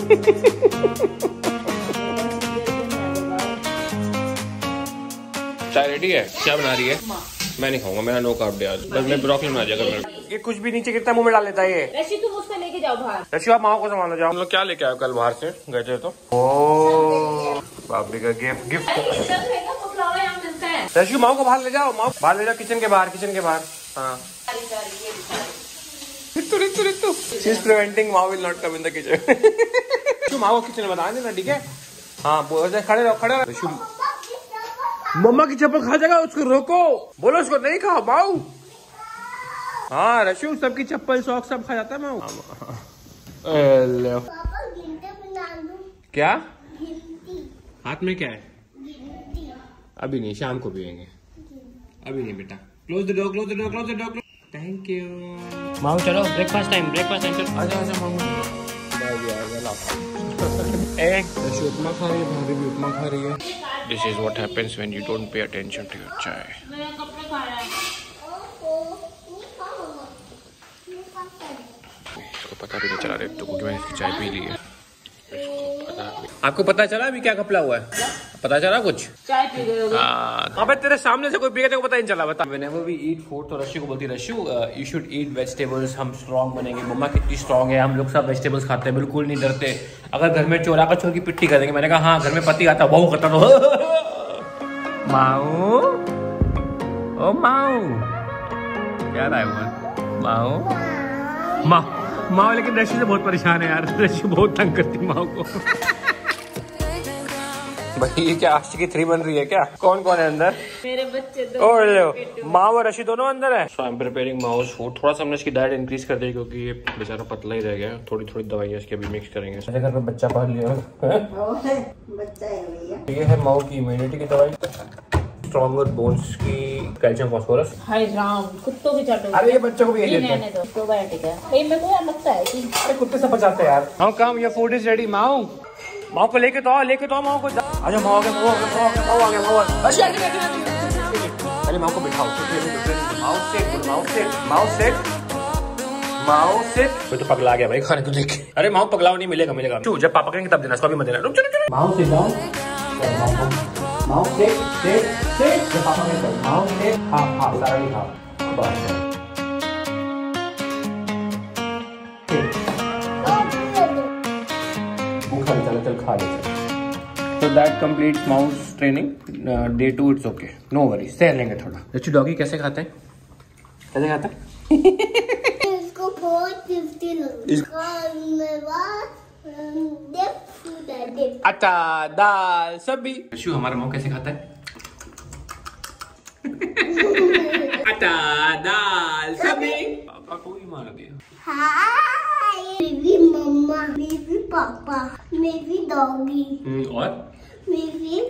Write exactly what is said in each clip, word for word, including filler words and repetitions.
चाय रेडी है? क्या बना रही है? मैं नहीं खाऊंगा, मेरा नो कार्ब डे आज। बस मैं ब्रोकली बना जाएगा मेरा। ये कुछ भी नीचे गिरता मुंह में डाल लेता है ये। रशी तुम उसको लेके जाओ बाहर। रशी आप माँ को संभालो जाओ। हम लोग क्या लेके आए कल बाहर से गए थे तो? ओ बाबी का गिफ्ट गिफ्ट। रशी माँ को बाहर ले जाओ, माँ बाहर ले जाओ, किचन के बाहर, किचन के बाहर। हाँ Ritu Ritu Ritu she is preventing माँ will not come in the kitchen. तू माँ को किचन में बता देना, ठीक है? हाँ खड़े रहो, खड़े रहो। मम्मा की चप्पल खा जाएगा, उसको रोको, बोलो उसको नहीं खाओ माऊ। हाँ रशु सबकी चप्पल सॉक्स सब खा जाता है माऊ। क्या हाथ में क्या है? अभी नहीं, शाम को पिएंगे, अभी नहीं बेटा। Close the door, close the door, close the door. Thank you Mau. चलो ब्रेकफास्ट टाइम, ब्रेकफास्ट टाइम। चलो आजा आजा माऊ। एक रशु उपमा खा रही है, भाभी भी उपमा खा रही है। This is what happens when you don't pay attention to your chai. इसको पता भी नहीं चला रे तो क्योंकि मैंने इसकी चाय पी ली है। आपको पता चला अभी क्या कपड़ा हुआ है? पता चला कुछ? चाय पी गए होगे। अबे तेरे सामने से कोई पी गया तेरे को पता नहीं चला? बता। Whenever we eat food तो रशु को बोलती है, Rashu you should eat vegetables, हम स्ट्रॉन्ग बनेंगे। मम्मा कितनी स्ट्रॉन्ग है, हम लोग सब वेजिटेबल्स खाते हैं, बिल्कुल नहीं डरते। अगर घर में चोर आकर चोर की पिट्टी कर देंगे। मैंने कहा हाँ घर में पति आता बहू करता तो। माऊ ओ माऊ क्या रहा है वो? माऊ माँ माँ लेकिन रशी से बहुत परेशान है यार, रशी बहुत तंग करती माँ को। भाई ये क्या आशिकी थ्री बन रही है क्या? कौन कौन है अंदर? मेरे बच्चे दो। और माँ और रशी दोनों अंदर है। So I am preparing Mau's food. थोड़ा सा हमने इसकी डाइट इंक्रीज कर दी क्योंकि ये बेचारा पतला ही रह गया। थोड़ी थोड़ी दवाइयाँ इसके अभी मिक्स करेंगे। ऐसे घर पे बच्चा पाल लिया बच्चा है भैया। ये है माऊ की इम्यूनिटी की दवाई, स्ट्रॉन्गर बोन्स की कैल्शियम फास्फोरस। हाय राम कुत्तों की चाटो। अरे ये बच्चों को भी ये देते हैं तो प्रोबायोटिक है। ये मेरे को लगता है कि अरे कुत्ते सब बचाते हैं यार। How come your food is ready Mau? Mau को लेके तो आओ, लेके तो आओ माऊ को। आजा माऊ आ गया, माऊ आ गया, माऊ आ गया, माऊ आ गया। बस आगे बैठे बैठे। अरे माऊ को बिठाओ। माऊ से माऊ से माऊ से माऊ से। मैं तो पगला गया भाई खाने को लेके। अरे माऊ पगलाओ नहीं मिलेगा, मिलेगा तू जब पापा कहेंगे तब देना, इसको भी मत देना। रुक जा। माऊ से जाओ, माऊ से से से जब पापा कहेंगे माऊ से हाँ हाँ सारा नहीं खाओ बस। चल चल खा ले। So that completes mouse training. Uh, day two it's okay. No worries. सह लेंगे थोड़ा। रच्चू डॉगी कैसे खाते हैं? कैसे खाता है? इसको बहुत टेस्टी लगता है। अच्छा दाल सब्जी। रच्चू हमारा माऊ कैसे खाता है? अच्छा दाल सब्जी। पापा को ही मार दिया। मेरी मम्मा, मेरी पापा, मेरी डॉगी और मेरी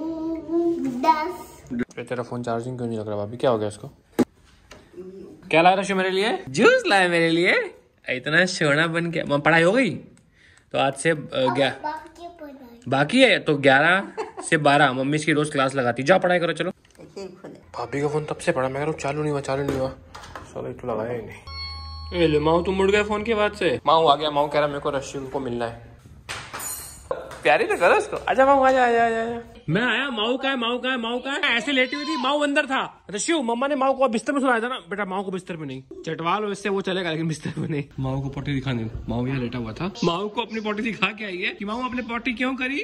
दस। तेरा फोन चार्जिंग क्यों नहीं लग रहा भाभी? क्या हो गया इसको? क्या लाया रशु मेरे लिए? जूस लाया मेरे लिए। इतना सोना बन के। पढ़ाई हो गई तो आज से ग्यारह बाकी है तो ग्यारह से बारह मम्मी इसकी रोज क्लास लगाती। जाओ पढ़ाई करो चलो। भाभी का फोन तब से पड़ा, मैं कह रहा हूँ चालू नहीं हुआ, चालू नहीं हुआ। चलो तो लगाया ही नहीं। ले माऊ तुम मुड़ गए फोन के बाद से। माऊ आ गया, माऊ कह रहा मेरे को रशी को मिलना है। प्यारी तो करो उसको। आजा माऊ आजा आजा आजा। मैं आया, माऊ का है, माऊ का है, माऊ का है। ऐसे लेटी हुई थी, माऊ अंदर था। रशियू मम्मा ने माऊ को बिस्तर में सुलाया था ना बेटा, माऊ को बिस्तर पे नहीं। चटवाल इससे वो चलेगा लेकिन बिस्तर में नहीं। माऊ को पोटी दिखाने, माऊ यहाँ लेटा हुआ था। माऊ को अपनी पोटी दिखा के आई है कि माऊ अपने पोटी क्यों करी।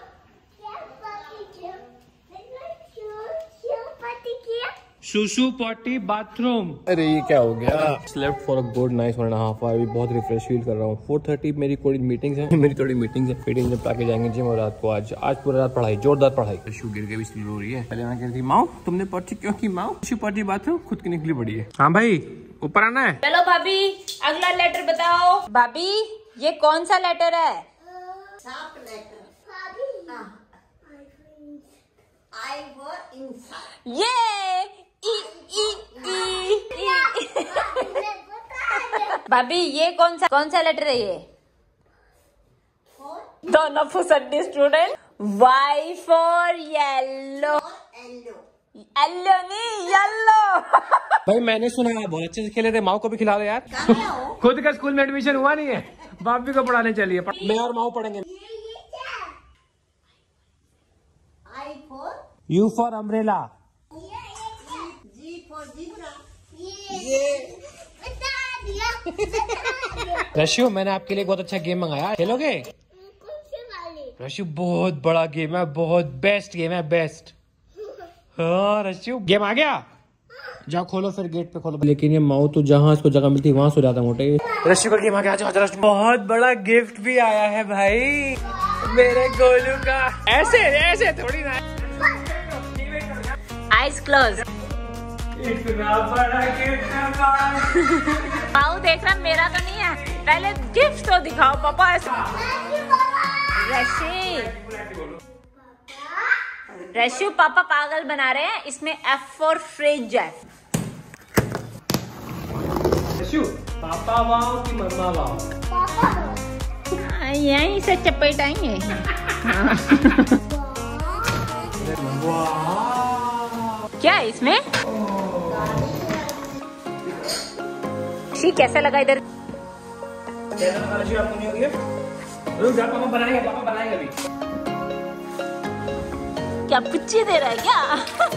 सुसु पॉटी बाथरूम। अरे ये क्या हो गया? Slept for a good nice one and half hour. बहुत रिफ्रेश फील कर रहा हूँ। फोर थर्टी मेरी कोई मीटिंग्स है, मेरी थोड़ी मीटिंग्स है। फीडिंग जब ताकि जाएंगे जिम और रात को आज आज पूरा रात पढ़ाई, जोरदार पढ़ाई। शू गिर के भी स्लीप हो रही है। पहले मैं कह रही थी माऊ तुमने पॉटी क्यों की? माऊ सुसु पॉटी बाथरूम खुद की निकली पड़ी है। हाँ भाई ऊपर आना है। चलो भाभी अगला लेटर बताओ। भाभी ये कौन सा लेटर है? ये ई, ई, ई, ई। भाभी ये कौन सा कौन सा लेटर है ये? दोनों फुसड्डी student. Y for yellow. Yellow नहीं येलो। भाई मैंने सुना है बहुत अच्छे से खेले थे, माओ को भी खिला दो यार। खुद का स्कूल में एडमिशन हुआ नहीं है, बाप भी को पढ़ाने चलिए। मैं और माओ पढ़ेंगे। You for umbrella. रशियो मैंने आपके लिए बहुत अच्छा गेम मंगाया, खेलोगे? रशियो बहुत बड़ा गेम है, बहुत बेस्ट गेम है, बेस्ट। हाँ रशियो गेम आ गया, जाओ खोलो फिर गेट पे खोलो। लेकिन ये माओ तो जहाँ इसको जगह मिलती वहां सो जाता मोटे। रशियो का गेम आ गया, जाओ। बहुत बड़ा गिफ्ट भी आया है भाई मेरे गोलू का। ऐसे ऐसे थोड़ी ना, आइज क्लोज। इतना बड़ा गिफ्ट आओ देख रहा, मेरा तो नहीं है, पहले गिफ्ट तो दिखाओ पापा। रशी रशु पापा पागल बना रहे हैं, इसमें एफ फॉर फ्रिज है। रशु पापा वाओ कि मम्मा वाओ? यहीं से चपेटाएंगे। क्या है इसमें? शी कैसा लगा इधर? कैसा लगा रशु आपको? नहीं हो गया? रुक जा, पापा बनाएंगे, पापा बनाएंगे अभी। क्या पुच्ची दे रहा है क्या?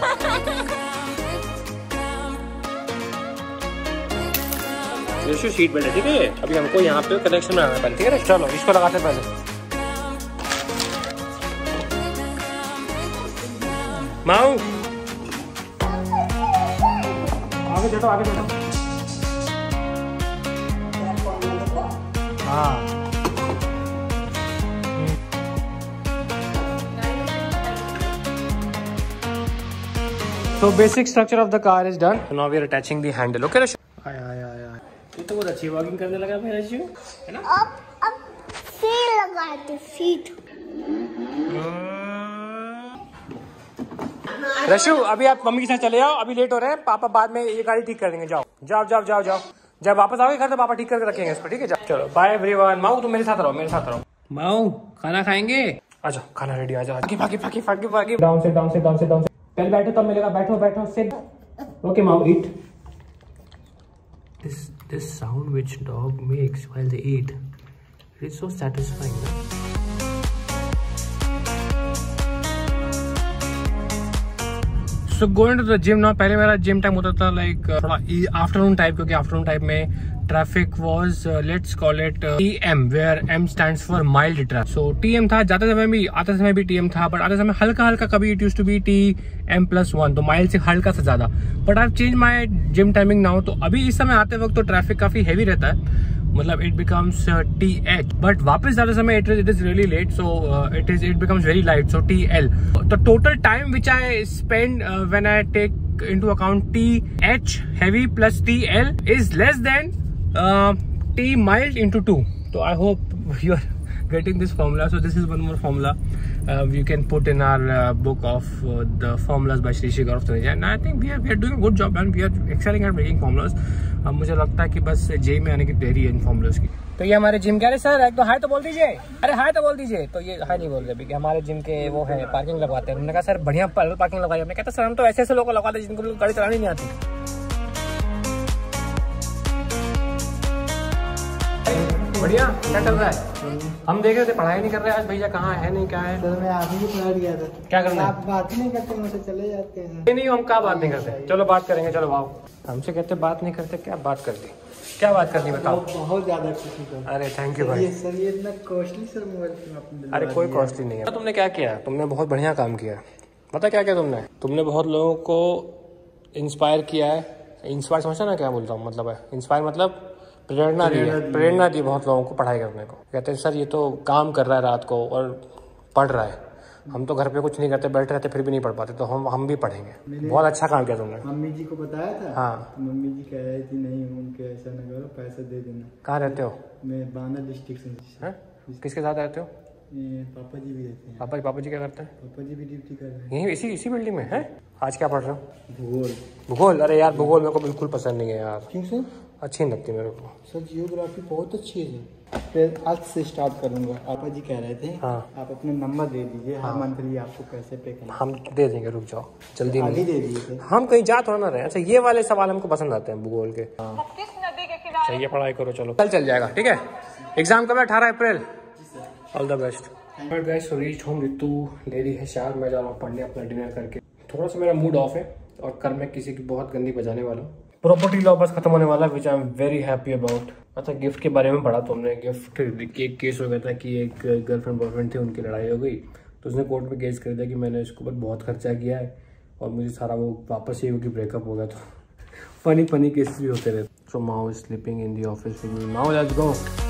रशु सीट बेल्ट है, ठीक है? अभी हमको यहाँ पे कनेक्शन बनाना है, ठीक है? चलो इसको लगाते हैं पहले। माऊ आगे बैठो, आगे बैठो। हाँ So basic structure of the car is done. So now we are attaching the handle. Okay, Rashu? आया आया आया। ये तो बहुत अच्छी वॉकिंग करने लगा मेरा रशु, है ना? अब अब सीट लगाते सीट। रशु अभी आप मम्मी के साथ चले जाओ, अभी लेट हो रहे हैं, पापा बाद में ये गाड़ी ठीक कर देंगे। जाओ जाओ जाओ जाओ जाओ, जब वापस आओगे घर तो पापा ठीक करके रखेंगे इस पर, ठीक है? जाओ चलो बाय एवरीवन। माऊ तुम मेरे साथ रहो, मेरे साथ रहो। माऊ खाना खाएंगे? आ जाओ, खाना रेडी, आ जाओ। भागी भागी भागी भागी भागी। डाउन से डाउन से डाउन से डाउन से। पहले बैठो तब मिलेगा, बैठो बैठो सिट। ओके माऊ ईट। This this sound which dog makes while they eat, it is so satisfying. So going to the gym now. पहले मेरा जिम टाइम होता था लाइक थोड़ा आफ्टरनून टाइप, क्योंकि आफ्टरनून टाइप में traffic was let's call it T M, where M stands for mild traffic. So T M था, जाते समय भी आते समय भी टी एम था, बट आते समय हल्का हल्का, कभी it used to be T M plus one, तो माइल्ड से हल्का सा ज्यादा। But I have change my gym timing now, तो अभी इस समय आते वक्त तो ट्रैफिक काफी हैवी रहता है, मतलब it becomes T H, but वापस जाते समय it it is really late, so it is it becomes very light, so T L. The total time which I spend when I take into account T H heavy plus T L is less than uh, T mild into two. So I hope you are getting this formula. So this is one more formula uh, you can put in our uh, book of uh, the formulas by Shri Shri Gaurav Taneja, and I think we are we are doing a good job and we are excelling at making formulas. अब मुझे लगता है कि बस जे में आने की देरी है इन फॉर्मुलाज की। तो ये हमारे जिम, कह रहे सर एक तो हाय तो बोल दीजिए, अरे हाय तो बोल दीजिए। तो ये हाय नहीं बोल रहे क्योंकि हमारे जिम के वो है पार्किंग लगवाते हैं। उन्होंने कहा सर बढ़िया पार्किंग लगवाई। हमने कहता सर हम तो ऐसे ऐसे लोग को लगवाते हैं जिनको गाड़ी चलानी नहीं आती। बढ़िया क्या चल रहा है? हम देख रहे थे पढ़ाई नहीं कर रहे आज, भैया कहाँ है नहीं क्या है? सर मैं आप ही पढ़ा दिया था। क्या करना? आप बात नहीं करते, मुझसे चले जाते हैं। नहीं नहीं हम क्या बात नहीं करते, चलो बात करेंगे। चलो वाओ, हमसे कहते बात नहीं करते, क्या बात करती, क्या बात करनी बताओ? बहुत ज्यादा खुशी था। अरे थैंक यू भाई। सर ये इतना कॉस्टली सर मोबाइल आपने? अरे कोई कॉस्टली नहीं है। तुमने क्या किया? तुमने बहुत बढ़िया काम किया। पता क्या क्या तुमने तुमने बहुत लोगों को इंस्पायर किया है। इंस्पायर समझता ना क्या बोलता हूँ, मतलब है इंस्पायर मतलब प्रेरणा दी है, प्रेरणा दी बहुत लोगों को पढ़ाई करने को। कहते हैं सर ये तो काम कर रहा है रात को और पढ़ रहा है, हम तो घर पे कुछ नहीं करते, बैठे रहते फिर भी नहीं पढ़ पाते, तो हम हम भी पढ़ेंगे। बहुत अच्छा काम किया तुमने। मम्मी जी को बताया था? हाँ मम्मी जी कह रही थी नहीं उनके ऐसा न करो, पैसा दे देना। कहाँ रहते हो? मैं बांदा डिस्ट्रिक्ट से। किसके साथ रहते हो? पापा जी भी रहते हैं। पापा जी पापा जी क्या करते हैं? पापा जी भी ड्यूटी कर रहे हैं यहीं इसी इसी बिल्डिंग में है। आज क्या पढ़ रहे हो? भूगोल। भूगोल? अरे यार भूगोल मेरे को बिल्कुल पसंद नहीं है यार। क्यों सर? अच्छी नहीं लगती मेरे को। सर जियोग्राफी बहुत अच्छी है। फिर आज से स्टार्ट करूंगा। पापा जी कह रहे थे हाँ आप अपना नंबर दे दीजिए, हाँ। हर मंथली आपको पैसे पे करना। हम दे देंगे, रुक जाओ जल्दी आगे नहीं दे दीजिए। हम कहीं जा थोड़ा ना रहे। अच्छा ये वाले सवाल हमको पसंद आते हैं भूगोल के। हाँ सही है, पढ़ाई करो, चलो कल चल जाएगा। ठीक है, एग्जाम कब है? अठारह April. All the best. But guys reach home, Ritu ले रही है शायद, मैं जा रहा हूँ पढ़ने अपना डिनर करके। थोड़ा सा मेरा मूड ऑफ है और कल मैं किसी की बहुत गंदी बजाने वाला हूँ। प्रॉपर्टी लॉ बस खत्म होने वाला, which I am very happy about. अच्छा गिफ्ट के बारे में पढ़ा तुमने? गिफ्ट एक केस हो गया था कि एक गर्लफ्रेंड बॉयफ्रेंड थे, उनकी लड़ाई हो गई तो उसने कोर्ट में केस कर दिया कि मैंने इसके ऊपर बहुत खर्चा किया है और मुझे सारा वो वापस ही क्योंकि ब्रेकअप हो गया। तो फनी फनी केसेस भी होते रहते। So Mao is sleeping in the office with me. Mao let's go.